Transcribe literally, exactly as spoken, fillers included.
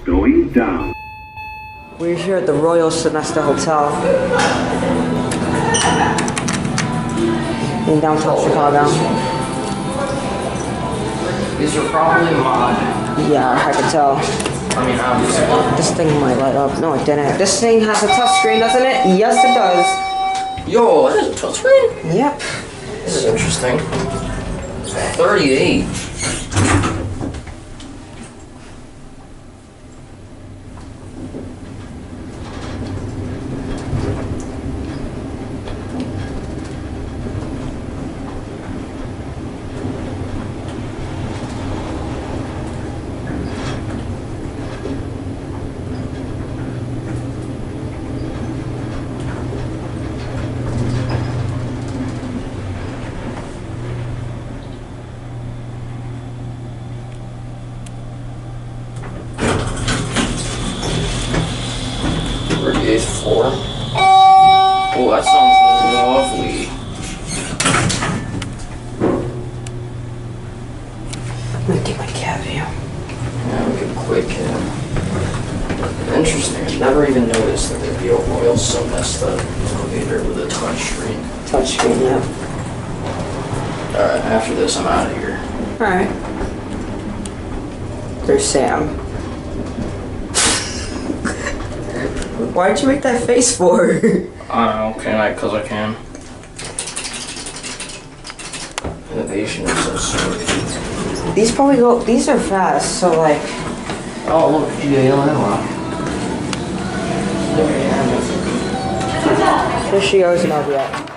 going down. We're here at the Royal Sonesta Hotel in downtown Chicago. These are probably mod. Yeah, I can tell. I mean, obviously. This thing might light up. No, it didn't. This thing has a touchscreen, doesn't it? Yes, it does. Yo, that is a touchscreen? Yep. This is interesting. thirty-eight. thirty-eighth floor. Oh, that sounds lovely. I'm gonna get my cab view. Yeah, we could quick uh, interesting. I've never even noticed that there'd be a Royal Sonesta elevator with a touchscreen. Touchscreen, yeah. Alright, after this, I'm out of here. Alright. There's Sam. Why'd you make that face for? I don't know, can I? Because I can. Innovation is so sweet. These probably go, these are fast, so like. Oh, look, G A L unlock. There you have it. Here she goes and I'll be out.